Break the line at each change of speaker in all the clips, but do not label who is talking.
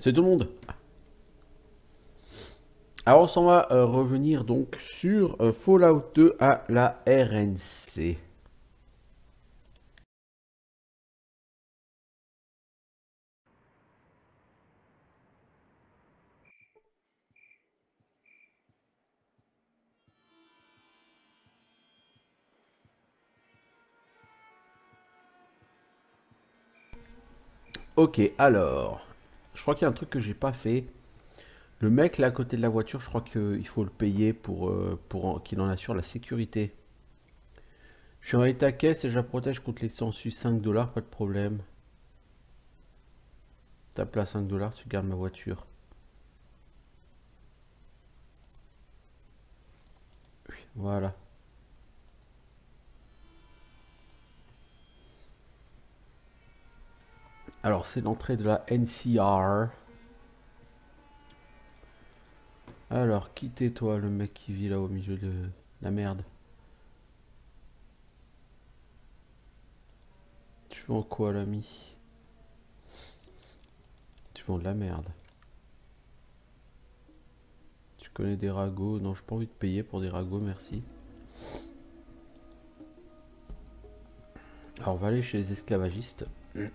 C'est tout le monde. Alors on s'en va revenir donc sur Fallout 2 à la RNC. Ok, alors, je crois qu'il y a un truc que j'ai pas fait. Le mec là à côté de la voiture, je crois qu'il faut le payer pour qu'il en assure la sécurité. Je suis en ta caisse et je la protège contre les census. 5 dollars, pas de problème. Tape là 5 dollars, tu gardes ma voiture. Voilà. Alors c'est l'entrée de la NCR. Alors quittez-toi le mec qui vit là au milieu de la merde. Tu vends quoi l'ami? Tu vends de la merde. Tu connais des ragots? Non, j'ai pas envie de payer pour des ragots, merci. Alors on va aller chez les esclavagistes.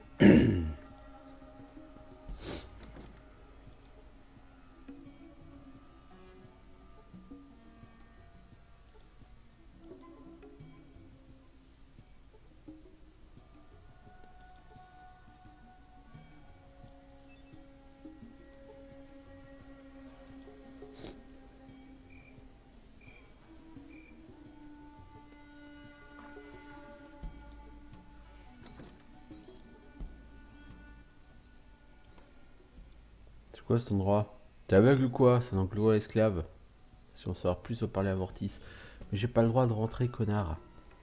C'est quoi cet endroit? T'es aveugle ou quoi? C'est un enclos à esclaves. Si on savoir plus, on parler à Vortis. Mais j'ai pas le droit de rentrer, connard.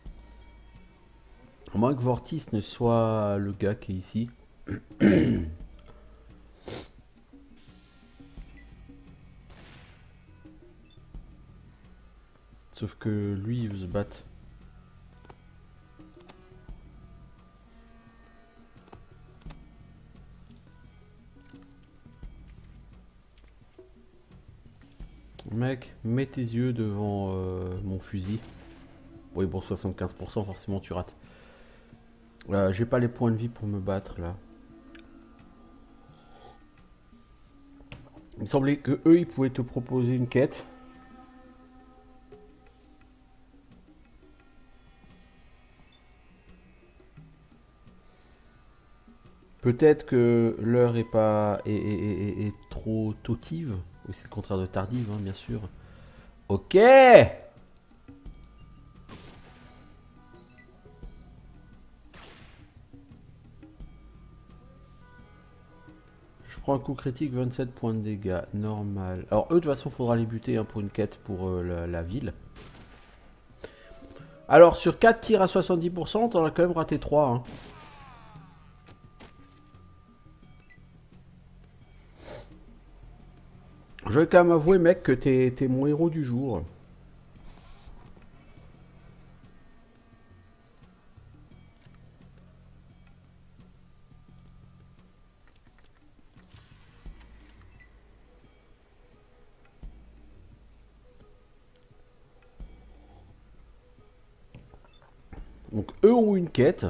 À moins que Vortis ne soit le gars qui est ici. Sauf que lui, il veut se battre. Mec, mets tes yeux devant mon fusil. Oui, bon, 75%, forcément, tu rates. J'ai pas les points de vie pour me battre, là. Il me semblait que eux, ils pouvaient te proposer une quête. Peut-être que l'heure est pas est trop tautive. Oui, c'est le contraire de tardive, hein, bien sûr. Ok. Je prends un coup critique, 27 points de dégâts, normal. Alors eux, de toute façon, faudra les buter hein, pour une quête pour la ville. Alors sur 4 tirs à 70%, t'en as quand même raté 3. Hein. Je vais quand même avouer, mec, que t'es mon héros du jour. Donc eux ont une quête.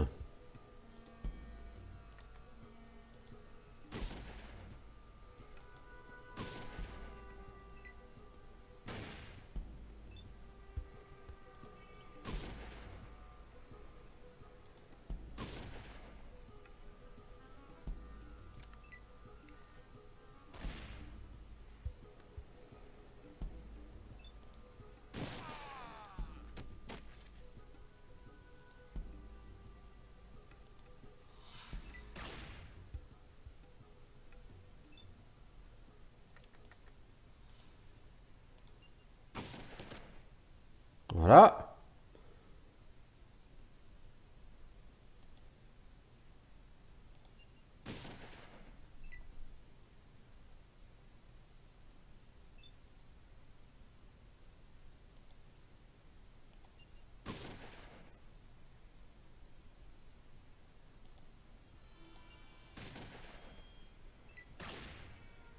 Voilà.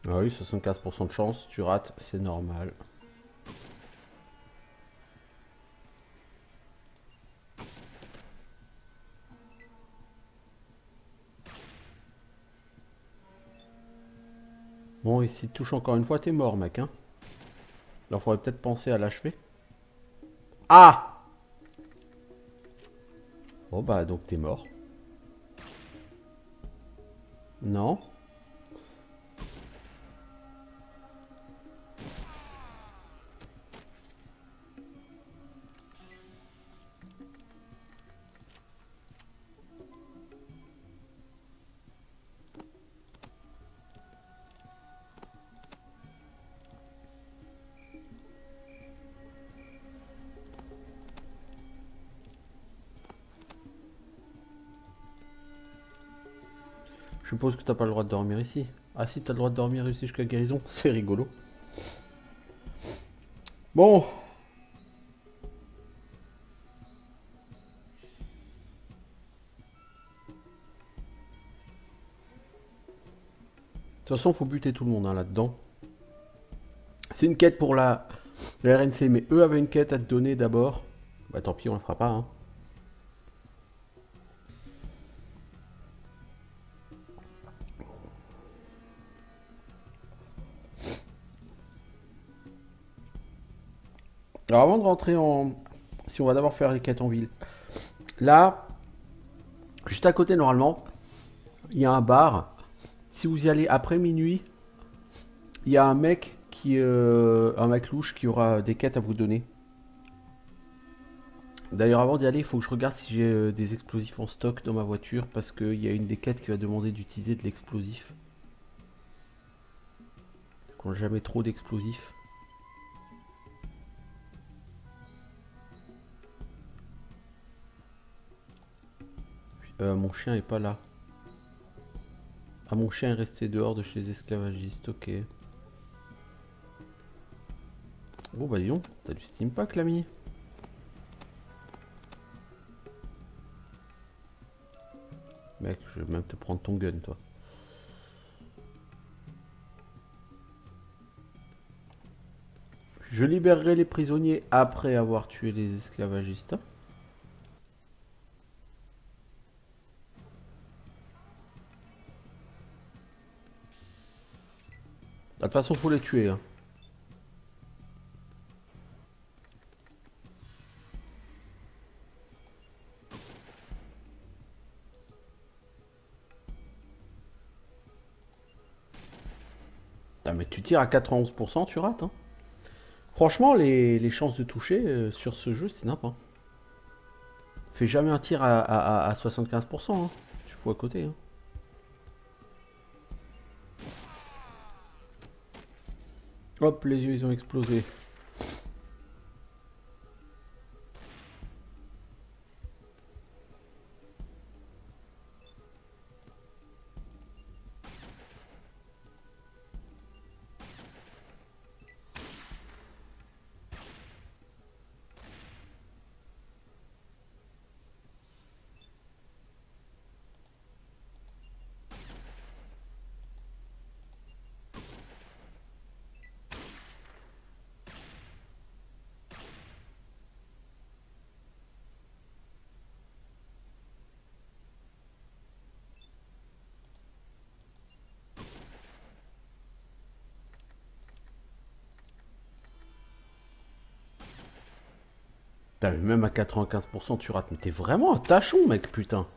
Ah oui, 75% de chance, tu rates, c'est normal. Bon, et si tu touches encore une fois, t'es mort, mec, hein. Alors, faudrait peut-être penser à l'achever. Ah! Bon, bah, donc t'es mort. Non. Je suppose que t'as pas le droit de dormir ici. Ah si, t'as le droit de dormir ici jusqu'à guérison. C'est rigolo. Bon. De toute façon, faut buter tout le monde hein, là-dedans. C'est une quête pour la RNC, mais eux avaient une quête à te donner d'abord. Bah tant pis, on la fera pas. Hein. Alors avant de rentrer en... Si on va d'abord faire les quêtes en ville. Là, juste à côté normalement, il y a un bar. Si vous y allez après minuit, il y a un mec qui... un mec louche qui aura des quêtes à vous donner. D'ailleurs, avant d'y aller, il faut que je regarde si j'ai des explosifs en stock dans ma voiture parce qu'il y a une des quêtes qui va demander d'utiliser de l'explosif. Qu'on n'a jamais trop d'explosifs. Mon chien est pas là. Ah, mon chien est resté dehors de chez les esclavagistes, ok. Bon bah dis donc, t'as du steam pack l'ami. Mec, je vais même te prendre ton gun toi. Je libérerai les prisonniers après avoir tué les esclavagistes. De toute façon, faut les tuer. Hein. Ah, mais tu tires à 91%, tu rates. Hein. Franchement, les chances de toucher sur ce jeu, c'est n'importe. Fais jamais un tir à 75%. Hein. Tu fous à côté. Hein. Hop, les yeux, ils ont explosé. T'as même à 95%, tu rates. Mais t'es vraiment un tachon, mec, putain.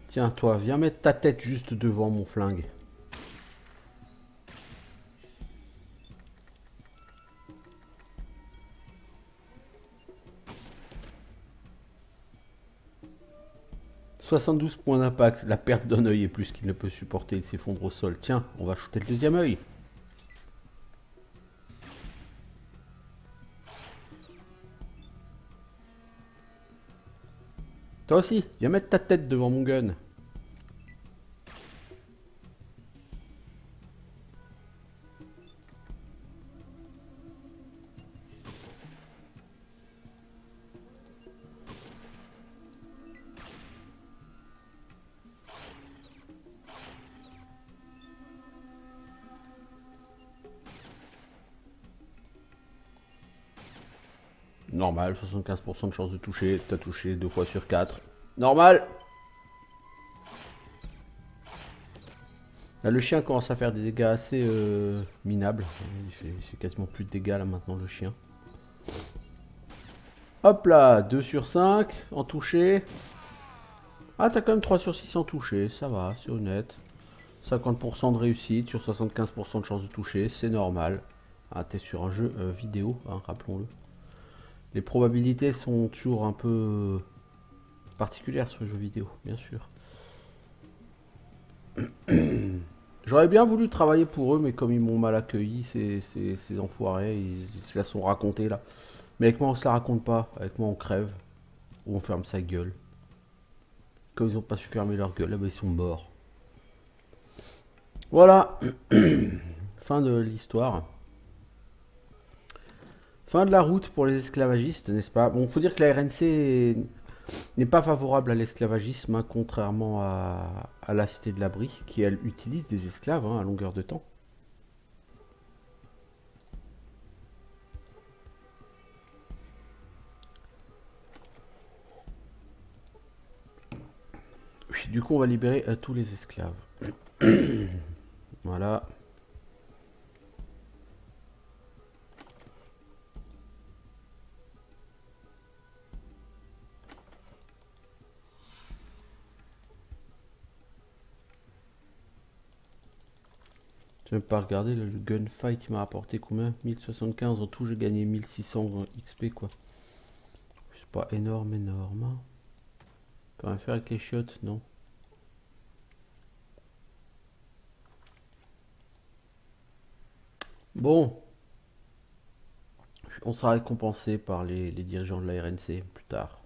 Tiens, toi, viens mettre ta tête juste devant mon flingue. « 72 points d'impact. La perte d'un œil est plus qu'il ne peut supporter. Il s'effondre au sol. Tiens, on va shooter le deuxième œil. Toi aussi, viens mettre ta tête devant mon gun. Normal, 75% de chance de toucher. T'as touché 2 fois sur 4. Normal. Là, le chien commence à faire des dégâts assez minables. Il fait quasiment plus de dégâts là maintenant, le chien. Hop là, 2 sur 5 en touché. Ah, t'as quand même 3 sur 6 en touché. Ça va, c'est honnête. 50% de réussite sur 75% de chance de toucher. C'est normal. Ah, t'es sur un jeu vidéo, hein, rappelons-le. Les probabilités sont toujours un peu particulières sur les jeux vidéo, bien sûr. J'aurais bien voulu travailler pour eux, mais comme ils m'ont mal accueilli, ces enfoirés, ils se la sont racontés là. Mais avec moi, on se la raconte pas. Avec moi, on crève. Ou on ferme sa gueule. Comme ils ont pas su fermer leur gueule, là, bah, ils sont morts. Voilà. Fin de l'histoire. Fin de la route pour les esclavagistes, n'est-ce pas? Bon, faut dire que la RNC n'est pas favorable à l'esclavagisme, hein, contrairement à la Cité de l'Abri, qui elle utilise des esclaves hein, à longueur de temps. Oui, du coup, on va libérer tous les esclaves. Voilà. Je vais pas regarder le gunfight, il m'a rapporté combien? 1075 en tout, j'ai gagné 1600 XP quoi. C'est pas énorme, énorme. Hein. On peut rien faire avec les chiottes, non? Bon. On sera récompensé par les dirigeants de la RNC plus tard.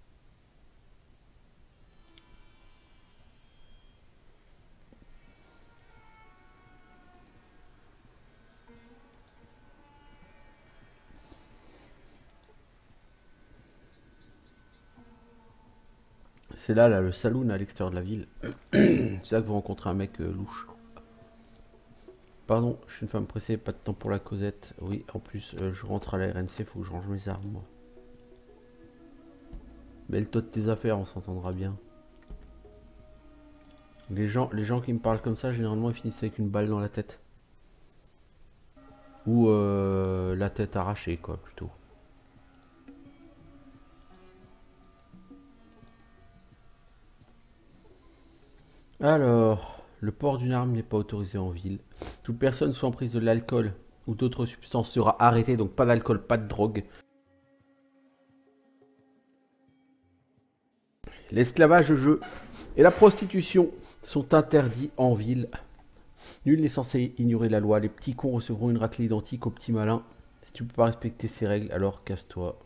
C'est là, le saloon à l'extérieur de la ville. C'est là que vous rencontrez un mec louche. Pardon, je suis une femme pressée, pas de temps pour la causette. Oui, en plus, je rentre à la RNC, faut que je range mes armes, moi. Mêle-toi de tes affaires, on s'entendra bien. Les gens qui me parlent comme ça, généralement, ils finissent avec une balle dans la tête. Ou la tête arrachée, quoi, plutôt. Alors, le port d'une arme n'est pas autorisé en ville. Toute personne soit en prise de l'alcool ou d'autres substances sera arrêtée, donc pas d'alcool, pas de drogue. L'esclavage, le jeu et la prostitution sont interdits en ville. Nul n'est censé ignorer la loi. Les petits cons recevront une raclée identique aux petits malins. Si tu peux pas respecter ces règles, alors casse-toi.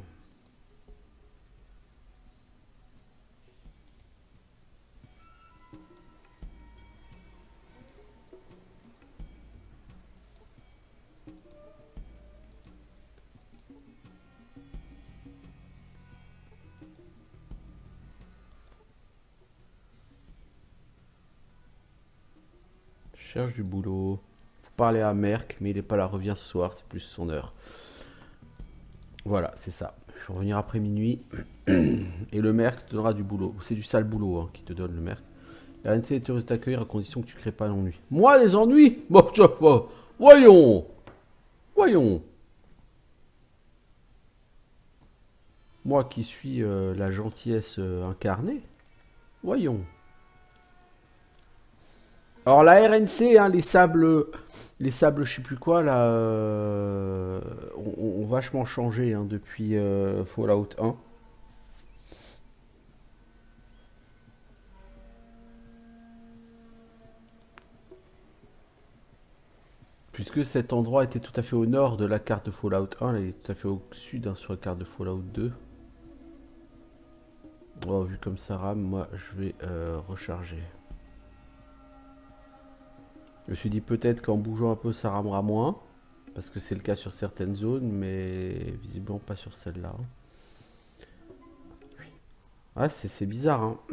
Je cherche du boulot. Faut parler à Merck, mais il est pas là. Revient ce soir, c'est plus son heure. Voilà, c'est ça. Il faut revenir après minuit. Et le Merck te donnera du boulot. C'est du sale boulot hein, qui te donne le Merck. La RNC est heureuse d'accueillir à condition que tu crées pas d'ennuis. Moi, des ennuis? Bon, je sais pas. Voyons. Voyons. Moi qui suis la gentillesse incarnée. Voyons. Alors la RNC, hein, les sables, je sais plus quoi là, ont vachement changé hein, depuis Fallout 1. Puisque cet endroit était tout à fait au nord de la carte de Fallout 1, là, il est tout à fait au sud hein, sur la carte de Fallout 2. Oh, vu comme ça rame, moi je vais recharger. Je me suis dit peut-être qu'en bougeant un peu ça ramera moins. Parce que c'est le cas sur certaines zones, mais visiblement pas sur celle-là. Ah, c'est bizarre, hein.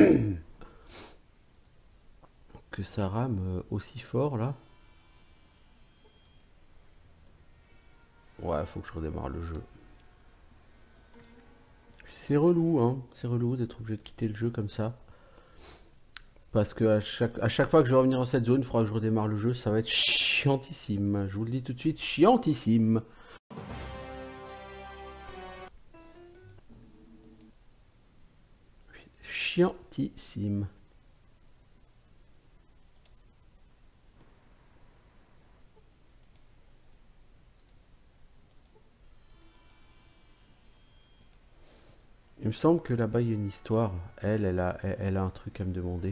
Que ça rame aussi fort, là. Ouais, faut que je redémarre le jeu. C'est relou, hein. C'est relou d'être obligé de quitter le jeu comme ça. Parce que à chaque fois que je vais revenir dans cette zone, il faudra que je redémarre le jeu. Ça va être chiantissime. Je vous le dis tout de suite, chiantissime. Chiantissime. Il me semble que là-bas, il y a une histoire. Elle a un truc à me demander.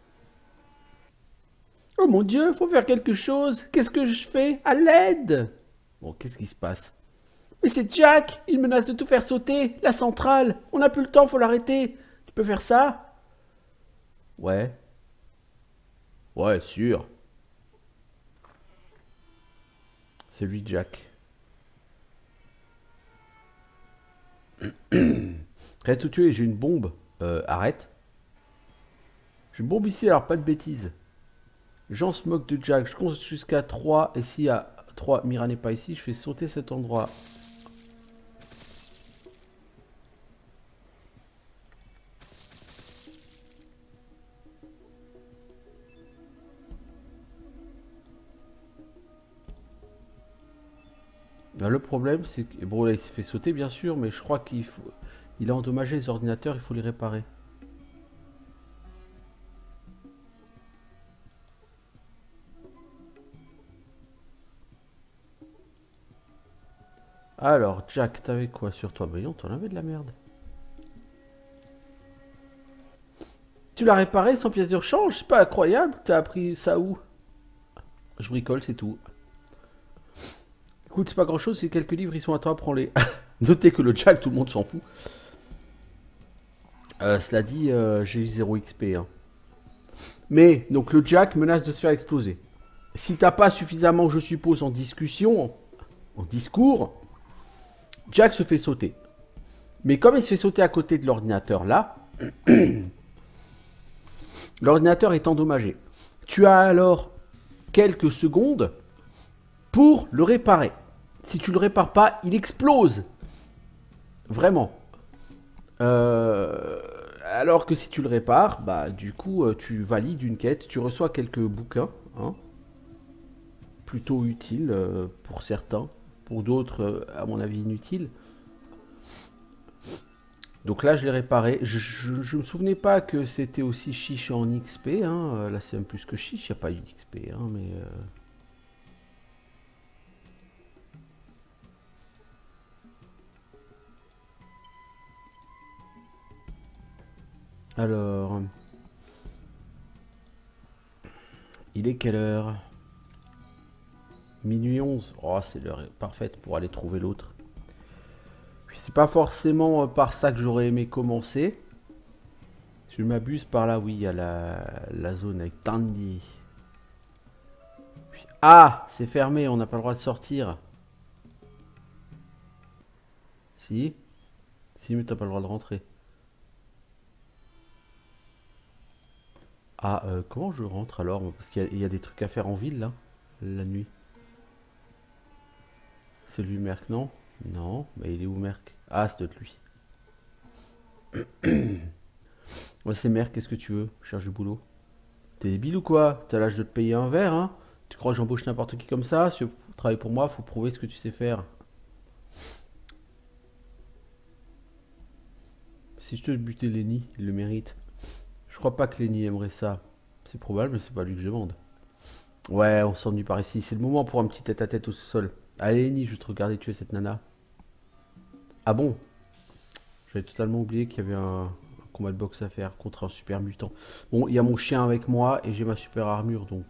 Oh mon Dieu, faut faire quelque chose. Qu'est-ce que je fais? À l'aide! Bon, qu'est-ce qui se passe? Mais c'est Jack! Il menace de tout faire sauter! La centrale! On n'a plus le temps, faut l'arrêter! Tu peux faire ça? Ouais. Ouais, sûr. C'est lui, Jack. Reste où tu es, j'ai une bombe. Arrête. J'ai une bombe ici, alors pas de bêtises. Les gens se moquent de Jack. Je compte jusqu'à 3. Et si à 3, Mira n'est pas ici, je fais sauter cet endroit. Là, le problème, c'est que... Bon, là, il s'est fait sauter, bien sûr, mais je crois qu'il faut... Il a endommagé les ordinateurs, il faut les réparer. Alors, Jack, t'avais quoi sur toi? Bah non, t'en avais de la merde. Tu l'as réparé sans pièce de rechange? C'est pas incroyable. T'as appris ça où? Je bricole, c'est tout. Écoute, c'est pas grand chose, c'est quelques livres, ils sont à toi, prends-les. Notez que le Jack, tout le monde s'en fout. Cela dit, j'ai eu 0 XP. Hein. Mais, donc le Jack menace de se faire exploser. Si t'as pas suffisamment, je suppose, en discussion, en discours, Jack se fait sauter. Mais comme il se fait sauter à côté de l'ordinateur là, l'ordinateur est endommagé. Tu as alors quelques secondes pour le réparer. Si tu le répares pas, il explose. Vraiment. Alors que si tu le répares, bah du coup tu valides une quête, tu reçois quelques bouquins, hein, plutôt utiles pour certains, pour d'autres à mon avis inutiles. Donc là je l'ai réparé, je me souvenais pas que c'était aussi chiche en XP, hein. Là c'est même plus que chiche, il n'y a pas eu d'XP, hein, mais... Alors... Il est quelle heure? Minuit 11. Oh, c'est l'heure parfaite pour aller trouver l'autre. C'est pas forcément par ça que j'aurais aimé commencer. Si je m'abuse par là, oui, il y a la zone avec Tandy. Ah, c'est fermé, on n'a pas le droit de sortir. Si. Si, mais t'as pas le droit de rentrer. Ah, comment je rentre alors? Parce qu'il y a des trucs à faire en ville, là, la nuit. C'est lui, Merc, non? Non, mais il est où, Merc? Ah, c'est de lui. Moi, c'est Merc, qu'est-ce que tu veux? Je cherche du boulot. T'es débile ou quoi? T'as l'âge de te payer un verre, hein? Tu crois que j'embauche n'importe qui comme ça? Si tu veux travailler pour moi, faut prouver ce que tu sais faire. Si je te butais Lenny, il le mérite. Je crois pas que Lenny aimerait ça. C'est probable, mais c'est pas lui que je demande. Ouais, on s'ennuie par ici. C'est le moment pour un petit tête-à-tête au sol. Allez, Lenny, je vais te regarder tuer cette nana. Ah bon? J'avais totalement oublié qu'il y avait un combat de boxe à faire contre un super mutant. Bon, il y a mon chien avec moi et j'ai ma super armure, donc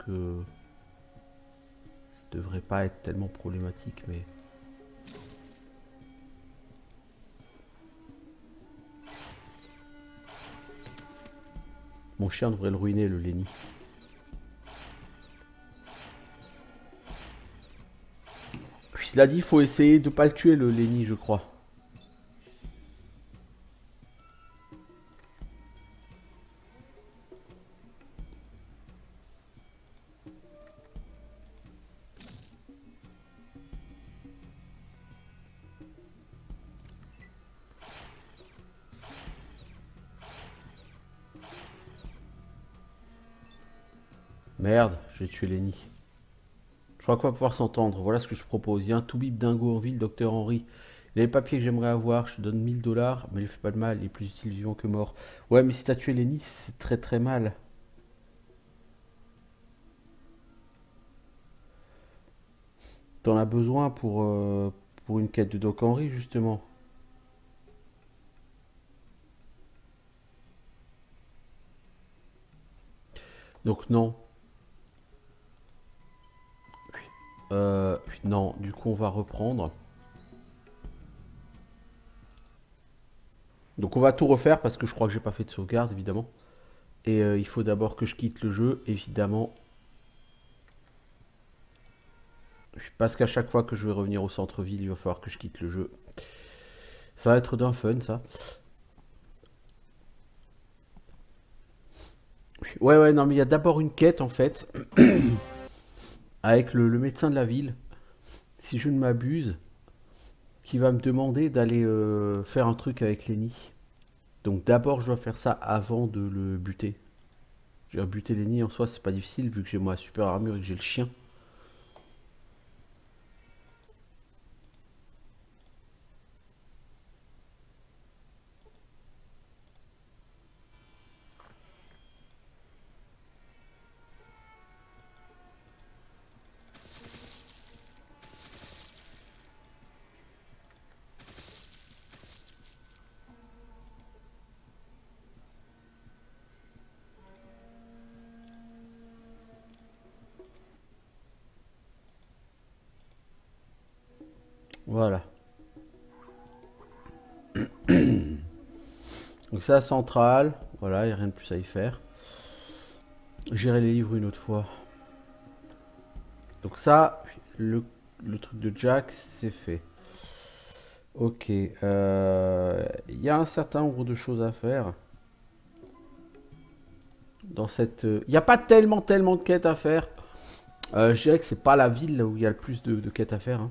ça devrait pas être tellement problématique, mais... Mon chien devrait le ruiner, le Lenny. Cela dit, il faut essayer de pas le tuer, le Lenny, je crois. Merde, j'ai tué Lenny. Je crois qu'on va pouvoir s'entendre. Voilà ce que je propose. Il y a un Toubib dingo en ville, docteur Henry. Il a les papiers que j'aimerais avoir. Je te donne 1000 $, mais il fait pas de mal. Il est plus utile vivant que mort. Ouais, mais si t'as tué Lenny, c'est très très mal. T'en as besoin pour une quête de Doc Henry, justement. Donc non. Non, du coup on va reprendre. Donc on va tout refaire parce que je crois que j'ai pas fait de sauvegarde, évidemment. Et il faut d'abord que je quitte le jeu, évidemment. Parce qu'à chaque fois que je vais revenir au centre-ville, il va falloir que je quitte le jeu. Ça va être d'un fun, ça. Ouais, ouais, non, mais il y a d'abord une quête, en fait, avec le médecin de la ville, si je ne m'abuse, qui va me demander d'aller faire un truc avec Lenny. Donc d'abord, je dois faire ça avant de le buter. Je veux dire, buter Lenny en soi, c'est pas difficile, vu que j'ai ma super armure et que j'ai le chien. Voilà. Donc c'est la centrale. Voilà, il n'y a rien de plus à y faire. Gérer les livres une autre fois. Donc ça, le truc de Jack, c'est fait. Ok. Il y a un certain nombre de choses à faire. Dans cette... Il n'y a pas tellement de quêtes à faire. Je dirais que c'est pas la ville là où il y a le plus de quêtes à faire. Hein.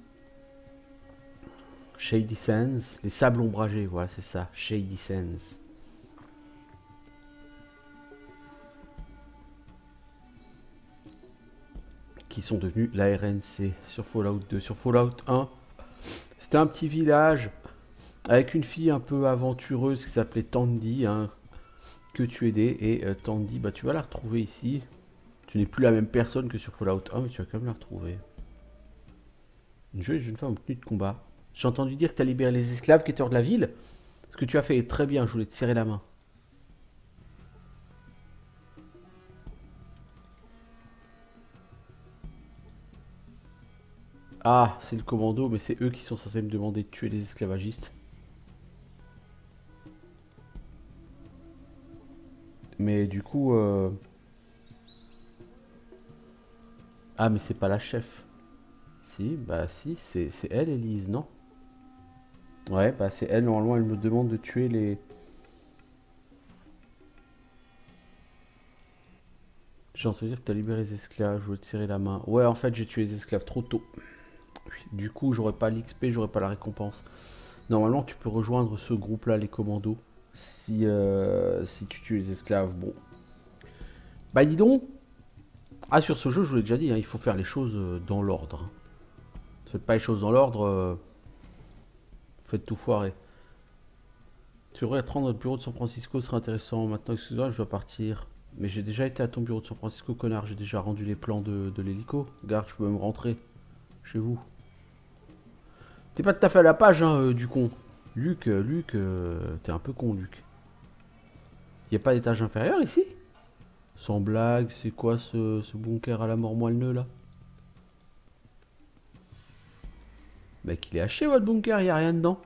Shady Sands. Les sables ombragés, voilà, c'est ça. Shady Sands. Qui sont devenus la RNC sur Fallout 2. Sur Fallout 1, c'était un petit village avec une fille un peu aventureuse qui s'appelait Tandy, hein, que tu aidais. Et Tandy, bah, tu vas la retrouver ici. Tu n'es plus la même personne que sur Fallout 1, mais tu vas quand même la retrouver. Une jolie jeune femme en tenue de combat. J'ai entendu dire que tu as libéré les esclaves qui étaient hors de la ville. Ce que tu as fait est très bien, je voulais te serrer la main. Ah, c'est le commando, mais c'est eux qui sont censés me demander de tuer les esclavagistes. Mais du coup... Ah, mais c'est pas la chef. Si, bah si, c'est elle, Elise, non? Ouais, bah c'est elle, normalement, elle me demande de tuer les... J'ai entendu dire que t'as libéré les esclaves, je voulais te serrer la main. Ouais, en fait, j'ai tué les esclaves trop tôt. Du coup, j'aurais pas l'XP, j'aurais pas la récompense. Normalement, tu peux rejoindre ce groupe-là, les commandos, si tu tues les esclaves. Bon. Bah dis donc. Ah, sur ce jeu, je vous l'ai déjà dit, hein, il faut faire les choses dans l'ordre. Hein. Faites pas les choses dans l'ordre, faites tout foirer. Tu devrais te rendre au bureau de San Francisco, ce serait intéressant. Maintenant, excuse-moi, je dois partir. Mais j'ai déjà été à ton bureau de San Francisco, connard. J'ai déjà rendu les plans de l'hélico. Regarde, je peux même rentrer chez vous. T'es pas tout à fait à la page, hein, du con. Luc, t'es un peu con, Luc. Y a pas d'étage inférieur ici? Sans blague, c'est quoi ce bunker à la mort moelleux là? Mec, il est haché votre bunker, y a rien dedans.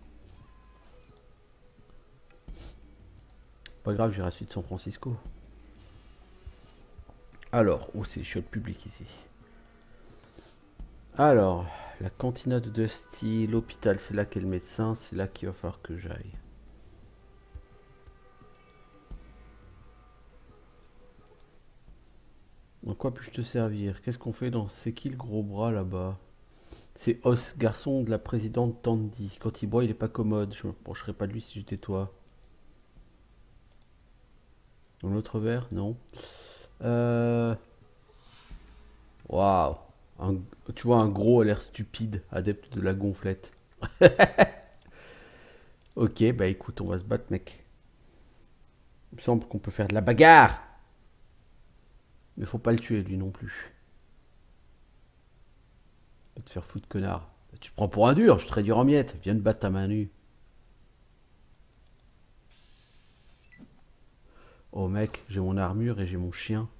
Pas grave, j'irai à suite de San Francisco. Alors, où c'est chiottes public ici? Alors, la cantina de Dusty, l'hôpital, c'est là qu'est le médecin, c'est là qu'il va falloir que j'aille. En quoi puis-je te servir? Qu'est-ce qu'on fait dans... C'est qui le gros bras là-bas? C'est Os, garçon de la présidente Tandy. Quand il boit, il est pas commode. Je me reprocherais pas de lui si j'étais toi. Dans l'autre verre? Non. Waouh. Tu vois, un gros a l'air stupide, adepte de la gonflette. Ok, bah écoute, on va se battre, mec. Il me semble qu'on peut faire de la bagarre. Mais faut pas le tuer, lui non plus. Va te faire foutre, connard. Tu te prends pour un dur, je te réduire en miettes. Viens te battre ta main nue. Oh mec, j'ai mon armure et j'ai mon chien.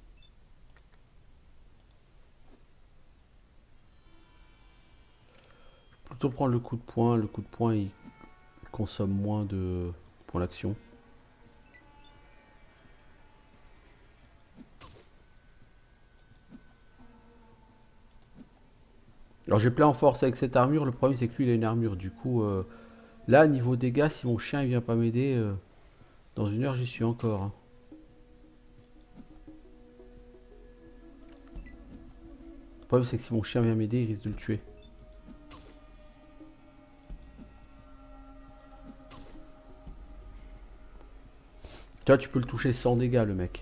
Plutôt prendre le coup de poing. Le coup de poing, il consomme moins de points d'action. Alors j'ai plein en force avec cette armure. Le problème c'est que lui il a une armure. Du coup, là niveau dégâts, si mon chien il vient pas m'aider, dans une heure j'y suis encore, hein. Le problème c'est que si mon chien vient m'aider, il risque de le tuer. Tu vois, tu peux le toucher sans dégâts, le mec.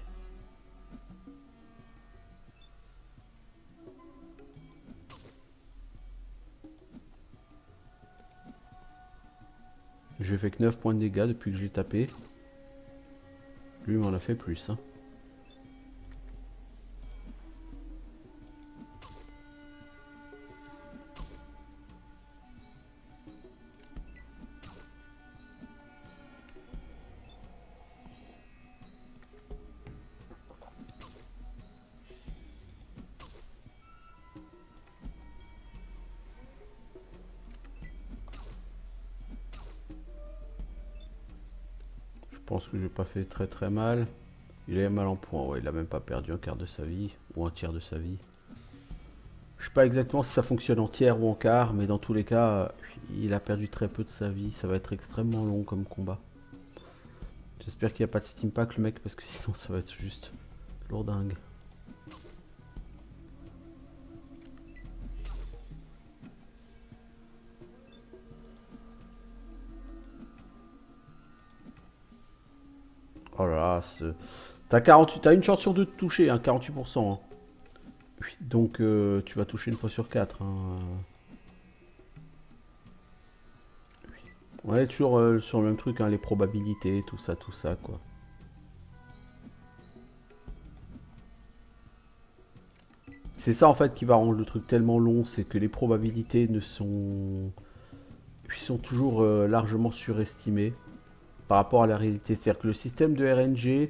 Je fais que 9 points de dégâts depuis que j'ai tapé. Lui m'en a fait plus, hein. Je pense que j'ai pas fait très très mal. Il est mal en point, ouais, il a même pas perdu un quart de sa vie, ou un tiers de sa vie. Je sais pas exactement si ça fonctionne en tiers ou en quart, mais dans tous les cas, il a perdu très peu de sa vie. Ça va être extrêmement long comme combat. J'espère qu'il n'y a pas de steam pack le mec, parce que sinon ça va être juste lourdingue. Oh là là, t'as 48, t'as une chance sur deux de toucher, hein, 48%. Hein. Donc tu vas toucher une fois sur 4. Hein. Ouais, toujours sur le même truc, hein, les probabilités, tout ça, quoi. C'est ça en fait qui va rendre le truc tellement long, c'est que les probabilités ne sont... sont toujours largement surestimées par rapport à la réalité. C'est-à-dire que le système de RNG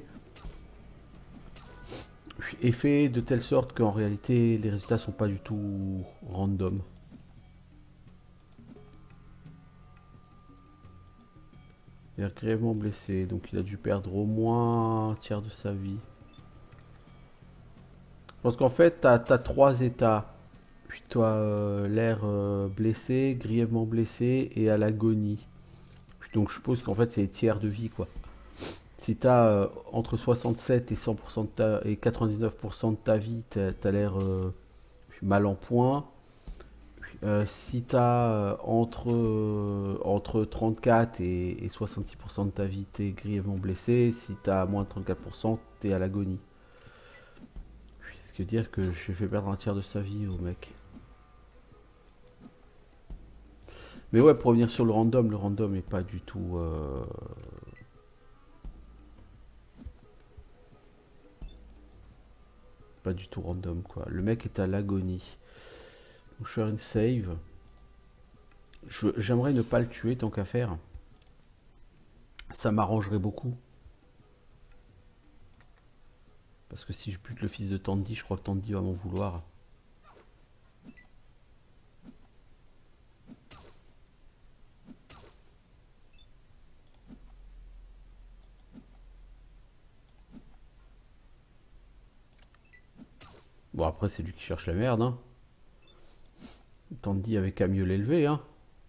est fait de telle sorte qu'en réalité les résultats sont pas du tout random. Il est grièvement blessé, donc il a dû perdre au moins un tiers de sa vie. Parce qu'en fait, t'as 3 états. Puis toi, l'air blessé, grièvement blessé et à l'agonie. Donc je suppose qu'en fait c'est les tiers de vie, quoi. Si t'as entre 67 et 100% et 99% de ta vie, t'as l'air mal en point. Si t'as entre 34 et 66% de ta vie, t'es grièvement blessé. Si t'as moins de 34%, t'es à l'agonie. Ce qui veut dire que je fais perdre un tiers de sa vie au mec. Mais ouais, pour revenir sur le random est pas du tout... pas du tout random, quoi. Le mec est à l'agonie. Je vais faire une save. J'aimerais ne pas le tuer tant qu'à faire. Ça m'arrangerait beaucoup. Parce que si je bute le fils de Tandy, je crois que Tandy va m'en vouloir. Bon, après, c'est lui qui cherche la merde, hein. Tandy avait qu'à mieux l'élever, hein.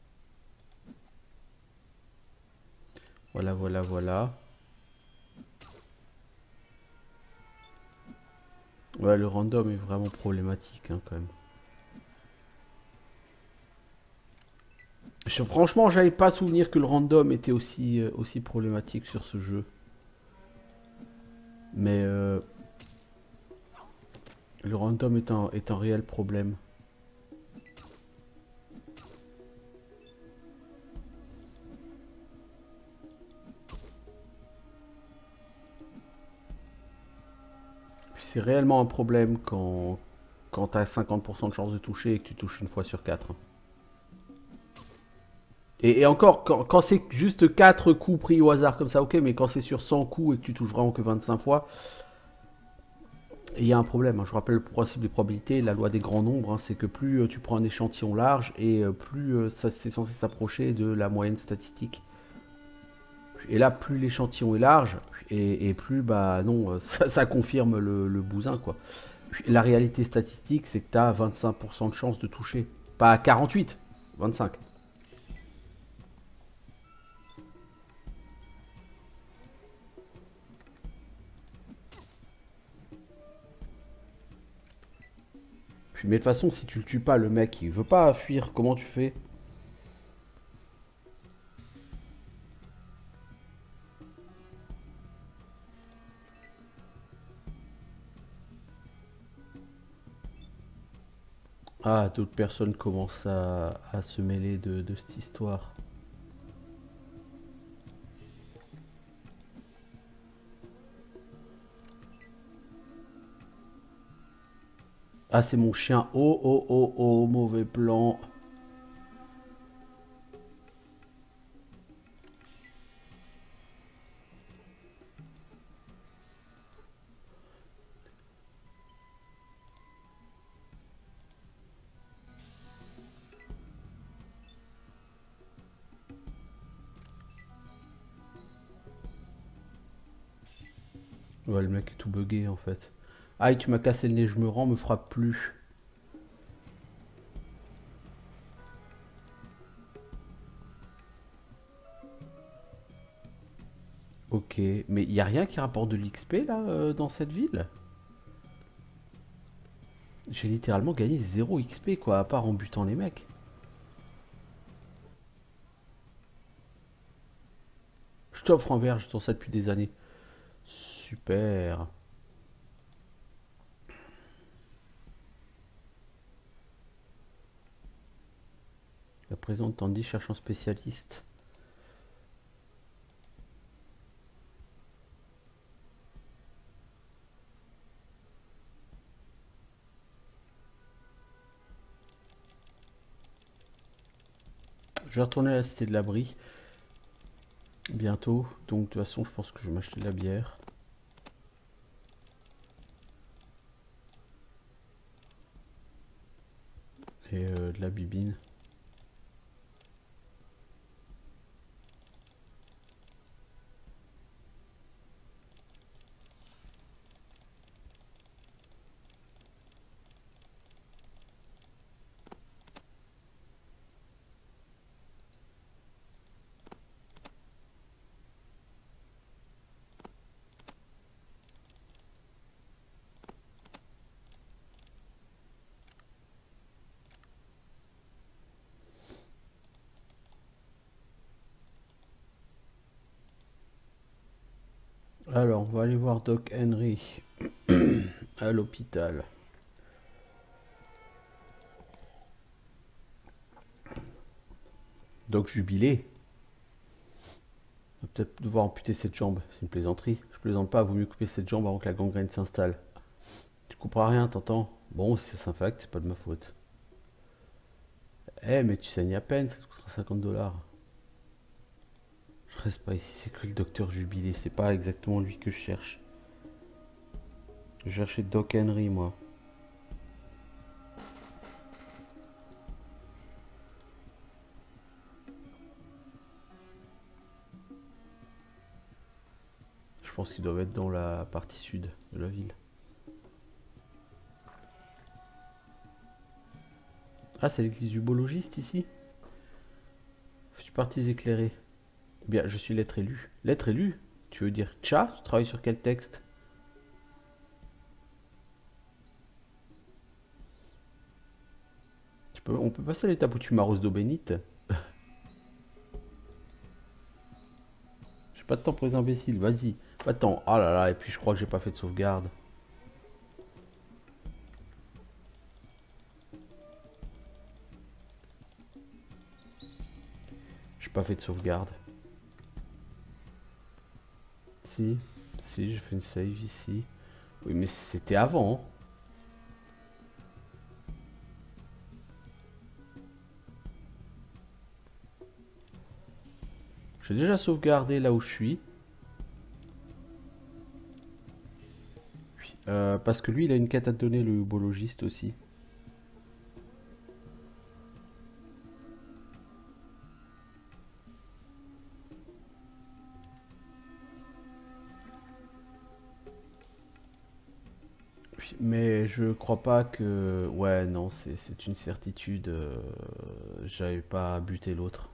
Voilà, voilà, voilà. Ouais, le random est vraiment problématique, hein, quand même. Franchement, j'avais pas souvenir que le random était aussi problématique sur ce jeu. Mais le random est un réel problème. C'est réellement un problème quand tu as 50% de chance de toucher et que tu touches une fois sur 4. Et encore, quand c'est juste 4 coups pris au hasard comme ça, ok, mais quand c'est sur 100 coups et que tu touches vraiment que 25 fois, il y a un problème. Je rappelle le principe des probabilités, la loi des grands nombres, hein, c'est que plus tu prends un échantillon large et plus c'est censé s'approcher de la moyenne statistique. Et là, plus l'échantillon est large, et plus, bah non, ça confirme le bousin, quoi. La réalité statistique, c'est que tu as 25% de chance de toucher. Pas 48, 25. Mais de toute façon, si tu le tues pas, le mec, il veut pas fuir. Comment tu fais? Ah, d'autres personnes commencent à se mêler de cette histoire. Ah, c'est mon chien. Oh, oh, oh, oh, mauvais plan. Ouais, le mec est tout bugué, en fait. Aïe, tu m'as cassé le nez, je me rends, me frappe plus. Ok, mais il n'y a rien qui rapporte de l'XP, là, dans cette ville? J'ai littéralement gagné 0 XP, quoi, à part en butant les mecs. Je t'offre un verre, je t'en ça depuis des années. Super. La présidente Tandy cherche un spécialiste. Je vais retourner à la cité de l'abri. Bientôt. Donc de toute façon, je pense que je vais m'acheter de la bière. Et de la bibine. Alors, on va aller voir Doc Henry à l'hôpital. Doc jubilé. On va peut-être devoir amputer cette jambe. C'est une plaisanterie. Je plaisante pas, vaut mieux couper cette jambe avant que la gangrène s'installe. couperas rien, t'entends? Bon, si ça s'infecte, c'est pas de ma faute. Eh, mais tu saignes à peine, ça te coûtera 50 $. Je reste pas ici, c'est que le docteur Jubilé, c'est pas exactement lui que je cherche. Je cherchais Doc Henry, moi. Je pense qu'ils doivent être dans la partie sud de la ville. Ah, c'est l'église du biologiste ici? Je suis parti éclairé. Bien, je suis l'être élu. L'être élu? Tu veux dire tcha? Tu travailles sur quel texte? On peut passer à l'étape où tu m'arroses d'eau bénite? J'ai pas de temps pour les imbéciles, vas-y. Attends, oh là là, et puis je crois que j'ai pas fait de sauvegarde. J'ai pas fait de sauvegarde. Si, si, j'ai fait une save ici. Oui, mais c'était avant, hein. J'ai déjà sauvegardé là où je suis. Parce que lui, il a une quête à te donner, le biologiste aussi. Mais je crois pas que... Ouais, non, c'est une certitude. J'avais pas buté l'autre.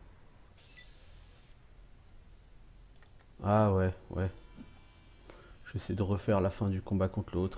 Ah ouais, ouais. Je vais essayer de refaire la fin du combat contre l'autre.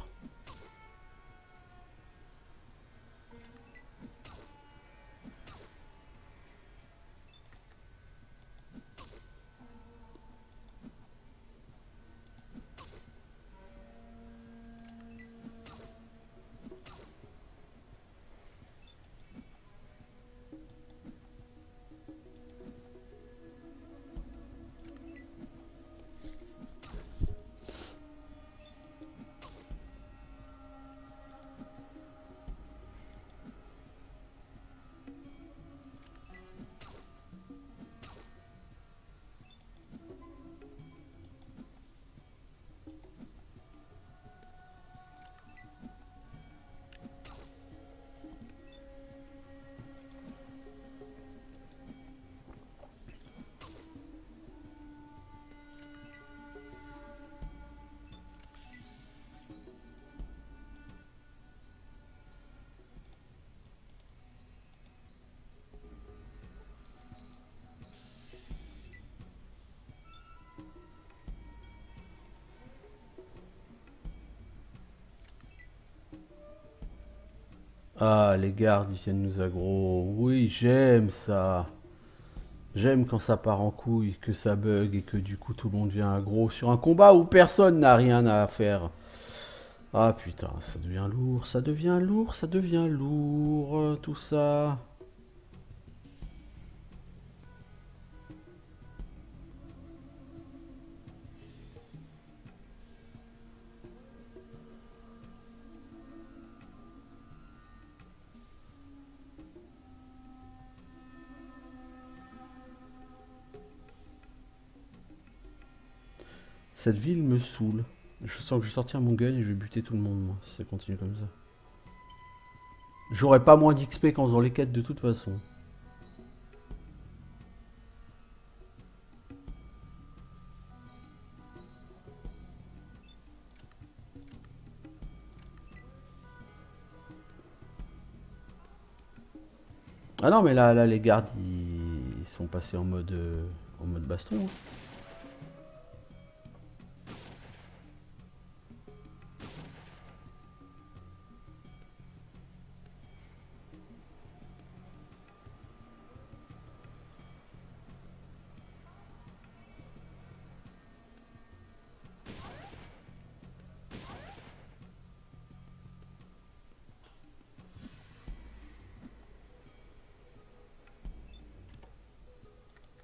Ah, les gardes, ils viennent nous aggro. Oui, j'aime ça. J'aime quand ça part en couille, que ça bug et que du coup tout le monde vient aggro sur un combat où personne n'a rien à faire. Ah putain, ça devient lourd, ça devient lourd, ça devient lourd, tout ça. Cette ville me saoule. Je sens que je vais sortir mon gun et je vais buter tout le monde, moi, si ça continue comme ça. J'aurai pas moins d'XP qu'en faisant les quêtes de toute façon. Ah non, mais là les gardes, ils sont passés en mode baston, hein.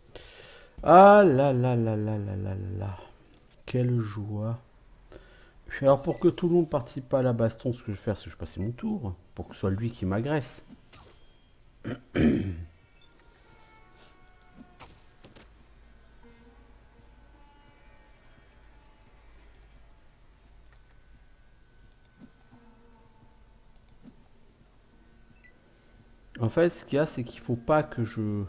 Ah là là là là là là là là. Quelle joie. Alors pour que tout le monde participe à la baston, ce que je vais faire, c'est que je vais passer mon tour. Pour que ce soit lui qui m'agresse. En fait, ce qu'il y a, c'est qu'il faut pas que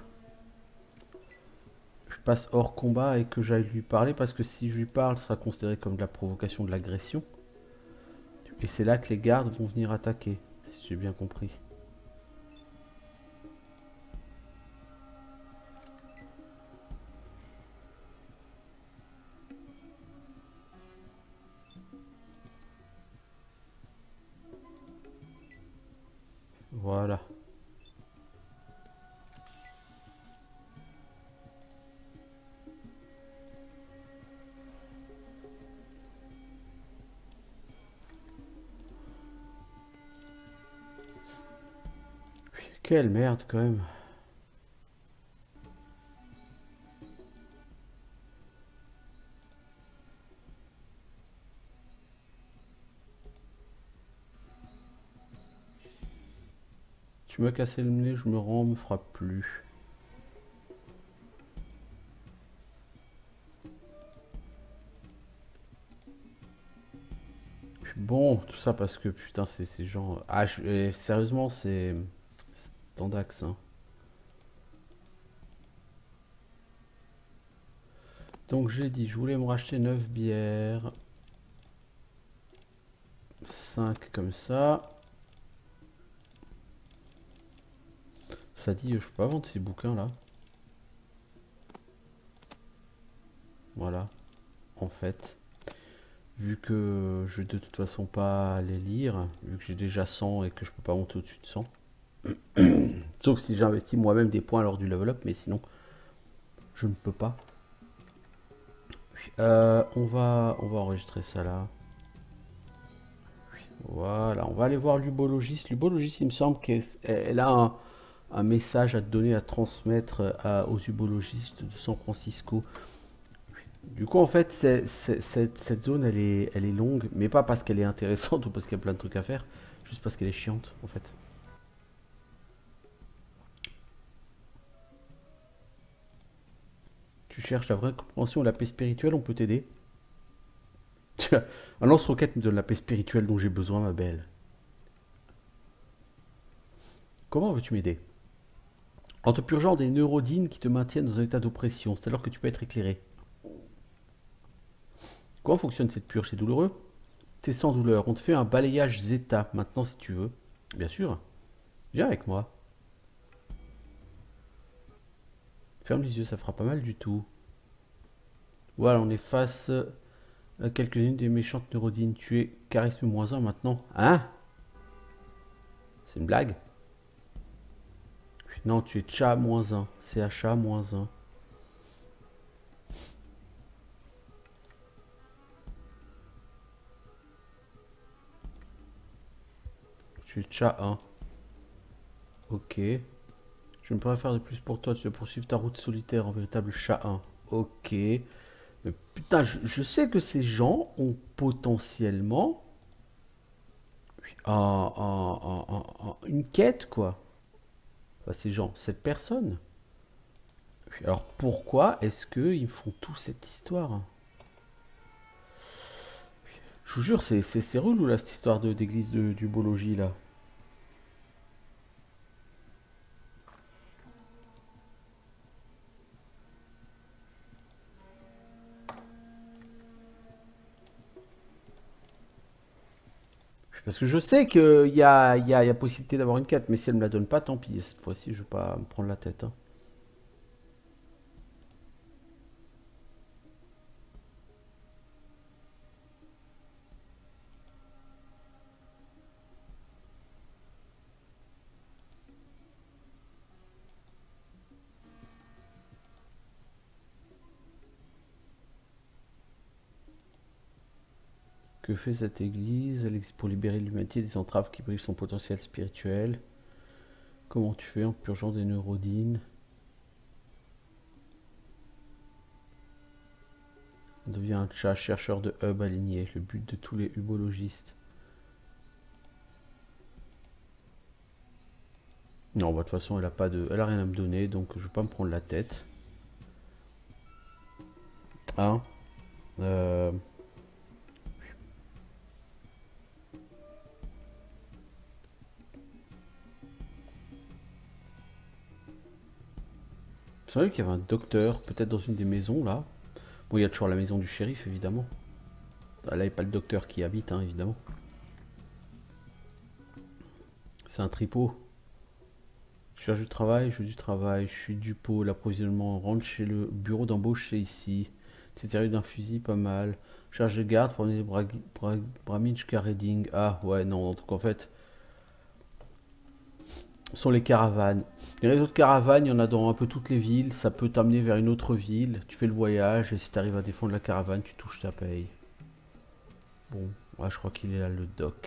je passe hors combat et que j'aille lui parler, parce que si je lui parle, ce sera considéré comme de la provocation, de l'agression. Et c'est là que les gardes vont venir attaquer, si j'ai bien compris. Voilà. Quelle merde quand même. Tu m'as cassé le nez, je me rends, on me fera plus. Bon, tout ça parce que putain, c'est ces gens. Ah, sérieusement, c'est Tandax, hein. Donc j'ai dit, je voulais me racheter 9 bières. 5 comme ça. Ça dit, je peux pas vendre ces bouquins là. Voilà. En fait, vu que je vais de toute façon pas les lire, vu que j'ai déjà 100 et que je peux pas monter au-dessus de 100. Sauf si j'investis moi-même des points lors du level up, mais sinon, je ne peux pas. On va enregistrer ça là. Voilà, on va aller voir l'ubologiste. L'ubologiste, il me semble qu'elle a un message à te donner, à transmettre aux ubologistes de San Francisco. Du coup, en fait, cette zone, elle est longue, mais pas parce qu'elle est intéressante ou parce qu'il y a plein de trucs à faire, juste parce qu'elle est chiante, en fait. Tu cherches la vraie compréhension et la paix spirituelle, on peut t'aider. Un lance-roquette me donne la paix spirituelle dont j'ai besoin, ma belle. Comment veux-tu m'aider? En te purgeant des neurodines qui te maintiennent dans un état d'oppression, c'est alors que tu peux être éclairé. Comment fonctionne cette purge? C'est douloureux? C'est sans douleur. On te fait un balayage zeta maintenant si tu veux. Bien sûr. Viens avec moi. Ferme les yeux, ça fera pas mal du tout. Voilà, on est face à quelques-unes des méchantes neurodines. Tu es charisme -1 maintenant. Hein? C'est une blague? Non, tu es cha -1. CHA -1. Tu es cha 1. Ok. Je ne peux pas faire de plus pour toi. Tu dois poursuivre ta route solitaire en véritable chat 1. Ok. Mais putain, je sais que ces gens ont potentiellement une quête, quoi. Enfin, ces gens, cette personne. Alors pourquoi est-ce qu'ils me font tout cette histoire? Je vous jure, c'est relou là, cette histoire d'église du Bologie là. Parce que je sais qu'il y a possibilité d'avoir une quête, mais si elle me la donne pas, tant pis. Cette fois-ci, je vais pas me prendre la tête, hein. Que fait cette église? Elle existe pour libérer l'humanité des entraves qui brisent son potentiel spirituel. Comment tu fais en purgeant des neurodines? On devient un chat chercheur de hub aligné. Le but de tous les hubologistes. Non, bah, de toute façon, elle a rien à me donner, donc je vais pas me prendre la tête. Hein euh... C'est vrai qu'il y avait un docteur, peut-être dans une des maisons, là. Bon, il y a toujours la maison du shérif, évidemment. Ah, là, il n'y a pas le docteur qui habite, hein, évidemment. C'est un tripot. Je cherche du travail, je veux du travail, je suis du pot, l'approvisionnement, rentre chez le bureau d'embauche, c'est ici. C'est sérieux d'un fusil, pas mal. Charge de garde, prenez Bramich jusqu'à Reading. Ah ouais, non, donc en fait, ce sont les caravanes. Il y a les autres caravanes, il y en a dans un peu toutes les villes, ça peut t'amener vers une autre ville, tu fais le voyage, et si tu arrives à défendre la caravane, tu touches ta paye. Bon, ouais, je crois qu'il est là, le doc.